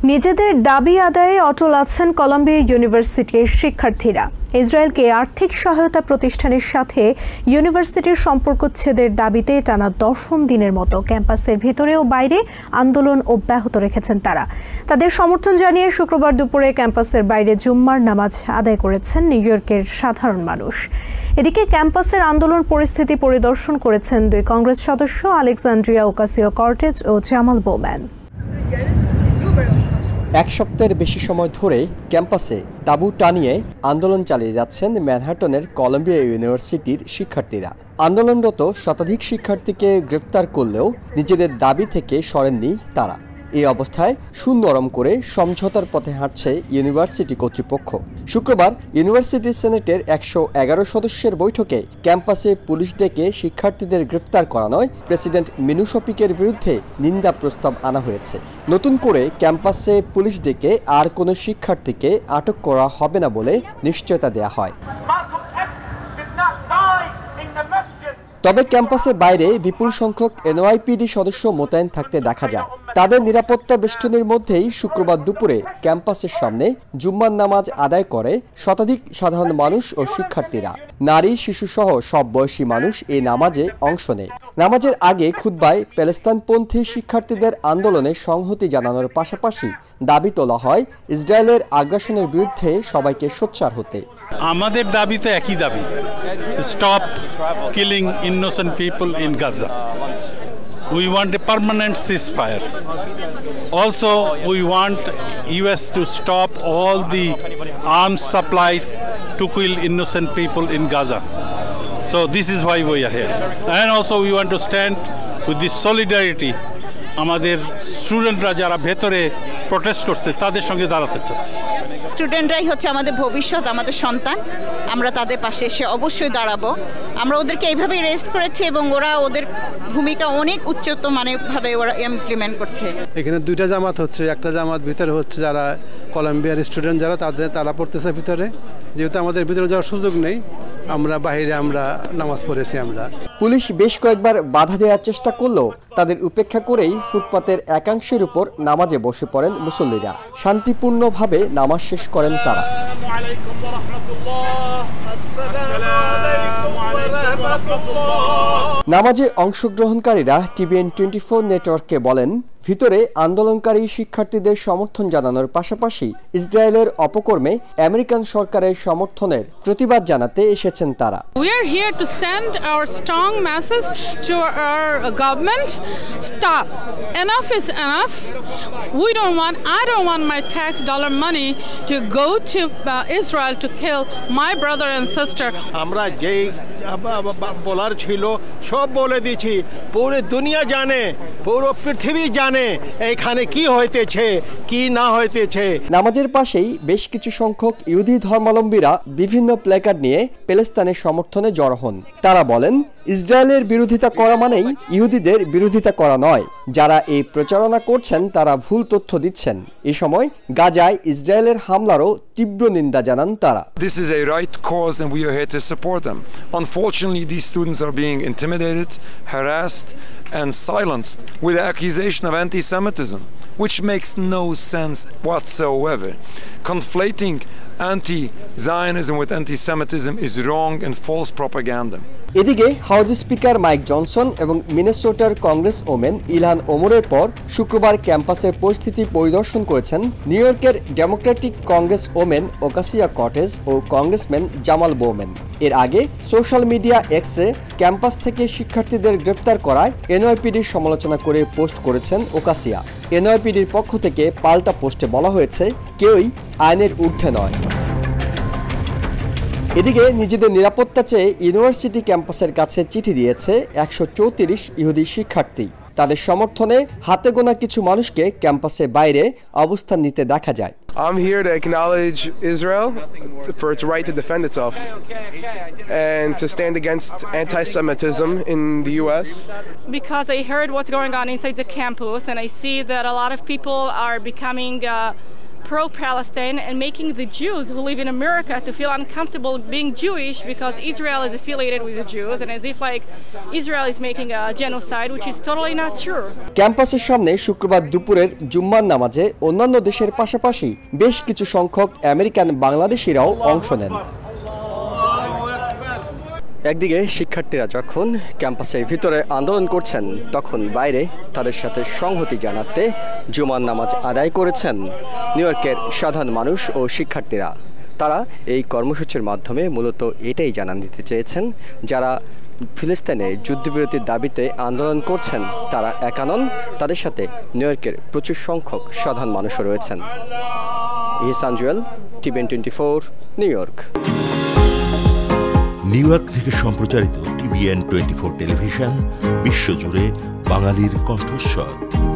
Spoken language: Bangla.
নিজেদের দাবি আদায়ে অটল আছেন কলম্বিয়া ইউনিভার্সিটির শিক্ষার্থীরা। ইসরায়েলকে আর্থিক সহায়তা প্রতিষ্ঠানের সাথে ইউনিভার্সিটির সম্পর্কচ্ছেদের দাবিতে টানা 10ম দিনের মতো ক্যাম্পাসের ভিতরে ও বাইরে আন্দোলন অব্যাহত রেখেছেন তারা। তাদের সমর্থন জানিয়ে শুক্রবার দুপুরে ক্যাম্পাসের বাইরে জুম্মার নামাজ আদায় করেছেন নিউ ইয়র্কের সাধারণ মানুষ। এদিকে ক্যাম্পাসের আন্দোলন পরিস্থিতি পরিদর্শন করেছেন 2 কংগ্রেস সদস্য আলেকজান্দ্রিয়া ওকাসিও-কর্টেজ ও জামাল বোম্যান। এক সপ্তাহের বেশি সময় ধরে ক্যাম্পাসে তাঁবু টানিয়ে আন্দোলন চালিয়ে যাচ্ছেন ম্যানহাটনের কলম্বিয়া ইউনিভার্সিটির শিক্ষার্থীরা। আন্দোলনরত শতাধিক শিক্ষার্থীকে গ্রেফতার করলেও নিজেদের দাবি থেকে সরেননি তারা। এই অবস্থায় সুনরম করে সমঝোতার পথে হাঁটছে ইউনিভার্সিটি কর্তৃপক্ষ। শুক্রবার ইউনিভার্সিটি সেনেটের 111 সদস্যের বৈঠকে ক্যাম্পাসে পুলিশ ডেকে শিক্ষার্থীদের গ্রেফতার করানোয় প্রেসিডেন্ট মিনু শফিকের বিরুদ্ধে নিন্দা প্রস্তাব আনা হয়েছে। নতুন করে ক্যাম্পাসে পুলিশ ডেকে আর কোনো শিক্ষার্থীকে আটক করা হবে না বলে নিশ্চয়তা দেয়া হয়। তবে ক্যাম্পাসের বাইরে বিপুল সংখ্যক এনওয়াইপিডি সদস্য মোতায়েন থাকতে দেখা যায়। তাদের নিরাপত্তা বেষ্টনীর মধ্যেই শুক্রবার দুপুরে ক্যাম্পাসের সামনে জুম্মার নামাজ আদায় করে শতাধিক সাধারণ মানুষ ও শিক্ষার্থীরা। নারী, শিশুসহ সব বয়সী মানুষ এই নামাজে অংশ নেয়। নামাজের আগে খুতবায় প্যালেস্তাইনপন্থী শিক্ষার্থীদের আন্দোলনে সংহতি জানানোর পাশাপাশি দাবি তোলা হয় ইসরায়েলের আগ্রাসনের বিরুদ্ধে সবাইকে সোচ্চার হতে। আমাদের দাবি তো একই দাবি, stop killing innocent people in Gaza. We want a permanent ceasefire. Also, we want US to stop all the arms supply to kill innocent people in Gaza. So this is why we are here. And also we want to stand with this solidarity. আমাদের স্টুডেন্টরা যারা ভেতরে প্রটেস্ট করছে তাদের সঙ্গে দাঁড়াতে চাচ্ছে। স্টুডেন্টরাই হচ্ছে আমাদের ভবিষ্যৎ, আমাদের সন্তান। আমরা তাদের পাশে এসে অবশ্যই দাঁড়াবো। আমরা ওদেরকে এইভাবেই রেস্ট করেছি এবং ওরা ওদের ভূমিকা অনেক উচ্চত মানেভাবে ওরা ইমপ্লিমেন্ট করছে। এখানে 2টা জামাত হচ্ছে, একটা জামাত ভিতরে হচ্ছে যারা কলম্বিয়ার স্টুডেন্ট যারা তারা পড়তেছে ভিতরে, যেহেতু আমাদের ভিতরে যাওয়ার সুযোগ নেই, আমরা বাইরে আমরা নামাজ পড়েছি। আমরা পুলিশ বেশ কয়েকবার বাধা দেওয়ার চেষ্টা করলেও তাদের উপেক্ষা করেই ফুটপাতের একাংশের উপর নামাজে বসে পড়েন মুসল্লিরা। শান্তিপূর্ণভাবে নামাজ শেষ করেন তারা। নামাজে অংশগ্রহণকারীরা TVN 24 নেটওয়ার্ককে বলেন, ভিতরে আন্দোলনকারী শিক্ষার্থীদের সমর্থন জানানোর পাশাপাশি ইসরায়েলের অপকর্মে আমেরিকান সরকারের সমর্থনের প্রতিবাদ জানাতে এসেছেন তারা। We are here to send our strong message to our government. Stop. Enough is enough. I don't want my tax dollar money to go to Israel to kill my brother and sister. আমরা যেই বলার ছিল সব বলে দিয়েছি, পুরো দুনিয়া জানে, পুরো পৃথিবী জানে এখানে কি হইতেছে কি না হইতেছে। নামাজের পাশেই বেশ কিছু সংখ্যক ইহুদি ধর্মাবলম্বীরা বিভিন্ন প্ল্যাকার্ড নিয়ে প্যালেস্তাইনের সমর্থনে জড়ো হন। তারা বলেন, ইসরায়েলের বিরোধিতা করা মানেই ইহুদিদের বিরোধিতা করা নয়। যারা এই প্রচারণা করছেন তারা ভুল তথ্য দিচ্ছেন। এই সময় গাজায় ইসরায়েলের হামলারও তীব্র নিন্দা জানান তারা। This is a right cause and we are here to support them. Unfortunately, these students are being intimidated, harassed and silenced with the accusation of anti-Semitism, which makes no sense whatsoever. Conflating anti-Zionism with anti-Semitism is wrong and false propaganda. এদিকে হাউস স্পিকার মাইক জনসন এবং মিনেসোটার কংগ্রেস ওমেন ইলহান ওমরের পর শুক্রবার ক্যাম্পাসের পরিস্থিতি পরিদর্শন করেছেন নিউ ইয়র্কের ডেমোক্রেটিক কংগ্রেস ওমেন ওকাসিও-কর্টেজ ও কংগ্রেসম্যান জামাল বোম্যান। এর আগে সোশ্যাল মিডিয়া এক্সে ক্যাম্পাস থেকে শিক্ষার্থীদের গ্রেপ্তার করায় এনওয়াইপিডির সমালোচনা করে পোস্ট করেছেন ওকাসিয়া। এনওয়াইপিডির পক্ষ থেকে পাল্টা পোস্টে বলা হয়েছে, কেউই আইনের ঊর্ধ্বে নয়। এদিকে নিজেদের নিরাপত্তা চেয়ে ইউনিভার্সিটি ক্যাম্পাসের কাছে চিঠি দিয়েছে 134 ইহুদি শিক্ষার্থী। তাদের সমর্থনে হাতে গোনা কিছু মানুষকে ক্যাম্পাসের বাইরে অবস্থান নিতে দেখা যায়। I'm here to acknowledge Israel for its right to defend itself and to stand against anti-Semitism in the US. Because I heard what's going on inside the campus and I see that a lot of people are becoming pro-Palestine and making the Jews who live in America to feel uncomfortable being Jewish because Israel is affiliated with the Jews and as if like Israel is making a genocide, which is totally not true. ক্যাম্পাসের সামনে শুক্রবার দুপুরের জুম্মার নামাজে অন্যান্য দেশের পাশাপাশি বেশ কিছু সংখ্যক আমেরিকান বাংলাদেশিরাও অংশ নেন। একদিকে শিক্ষার্থীরা যখন ক্যাম্পাসের ভিতরে আন্দোলন করছেন তখন বাইরে তাদের সাথে সংহতি জানাতে জুমার নামাজ আদায় করেছেন নিউ ইয়র্কের সাধারণ মানুষ ও শিক্ষার্থীরা। তারা এই কর্মসূচির মাধ্যমে মূলত এটাই জানান দিতে চেয়েছেন, যারা ফিলিস্তিনে যুদ্ধবিরতির দাবিতে আন্দোলন করছেন তারা একা নন, তাদের সাথে নিউ ইয়র্কের প্রচুর সংখ্যক সাধারণ মানুষও রয়েছেন। Ehsan Juel, TVN 24, New York. New York থেকে সম্প্রচারিত টিভিএন 24 টেলিভিশন বিশ্বজুড়ে বাঙালির কণ্ঠস্বর।